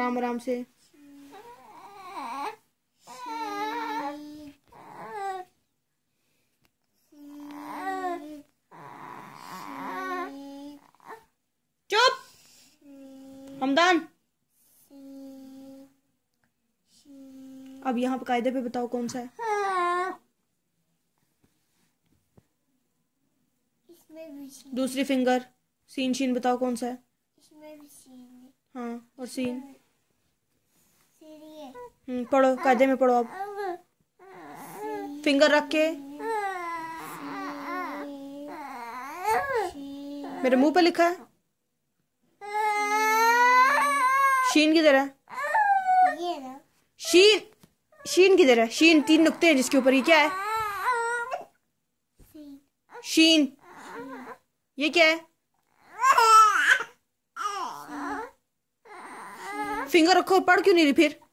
आराम आराम से। चुप हमदान। अब यहाँ पे कायदे पे बताओ कौन सा है। दूसरी फिंगर सीन शीन बताओ कौन सा है। इसमें भी सीन। हाँ और सीन। पढ़ो कायदे में पढ़ो अब। फिंगर रख के मेरे मुंह पे लिखा है। शीन किधर है? शीन शीन किधर है? शीन 3 नुक्ते हैं जिसके ऊपर, ये क्या है? शीन ये क्या है? फिंगर रखो, पढ़ क्यों नहीं रही फिर?